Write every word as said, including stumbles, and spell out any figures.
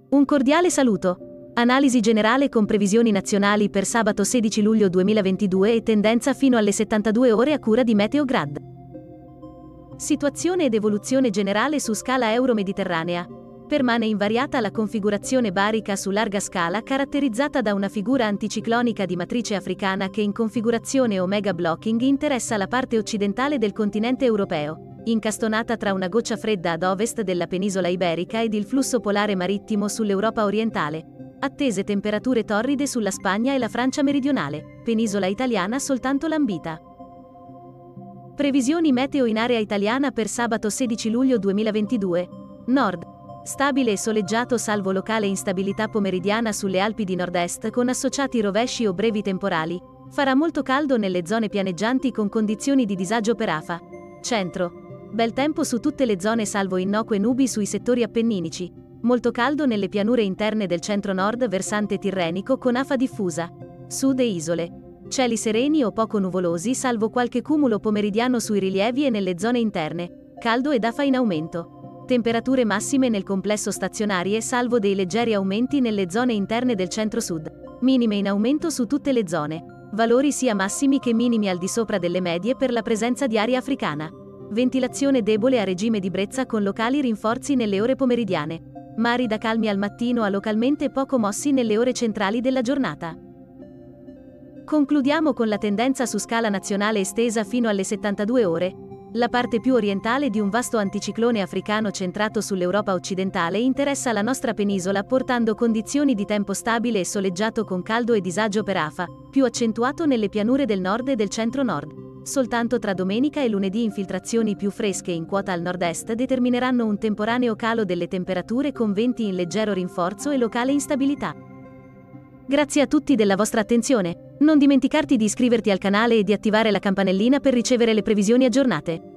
Un cordiale saluto. Analisi generale con previsioni nazionali per sabato sedici luglio duemilaventidue e tendenza fino alle settantadue ore a cura di Meteograd. Situazione ed evoluzione generale su scala euro-mediterranea. Permane invariata la configurazione barica su larga scala caratterizzata da una figura anticiclonica di matrice africana che in configurazione omega blocking interessa la parte occidentale del continente europeo, incastonata tra una goccia fredda ad ovest della penisola iberica ed il flusso polare marittimo sull'Europa orientale. Attese temperature torride sulla Spagna e la Francia meridionale, penisola italiana soltanto lambita. Previsioni meteo in area italiana per sabato sedici luglio duemilaventidue. Nord. Stabile e soleggiato salvo locale instabilità pomeridiana sulle Alpi di nord-est con associati rovesci o brevi temporali. Farà molto caldo nelle zone pianeggianti con condizioni di disagio per afa. Centro. Bel tempo su tutte le zone salvo innocue nubi sui settori appenninici. Molto caldo nelle pianure interne del centro-nord versante tirrenico con afa diffusa. Sud e isole. Cieli sereni o poco nuvolosi salvo qualche cumulo pomeridiano sui rilievi e nelle zone interne. Caldo ed afa in aumento. Temperature massime nel complesso stazionarie salvo dei leggeri aumenti nelle zone interne del centro-sud. Minime in aumento su tutte le zone. Valori sia massimi che minimi al di sopra delle medie per la presenza di aria africana. Ventilazione debole a regime di brezza con locali rinforzi nelle ore pomeridiane. Mari da calmi al mattino a localmente poco mossi nelle ore centrali della giornata. Concludiamo con la tendenza su scala nazionale estesa fino alle settantadue ore. La parte più orientale di un vasto anticiclone africano centrato sull'Europa occidentale interessa la nostra penisola portando condizioni di tempo stabile e soleggiato con caldo e disagio per afa, più accentuato nelle pianure del nord e del centro-nord. Soltanto tra domenica e lunedì infiltrazioni più fresche in quota al nord-est determineranno un temporaneo calo delle temperature con venti in leggero rinforzo e locale instabilità. Grazie a tutti della vostra attenzione. Non dimenticarti di iscriverti al canale e di attivare la campanellina per ricevere le previsioni aggiornate.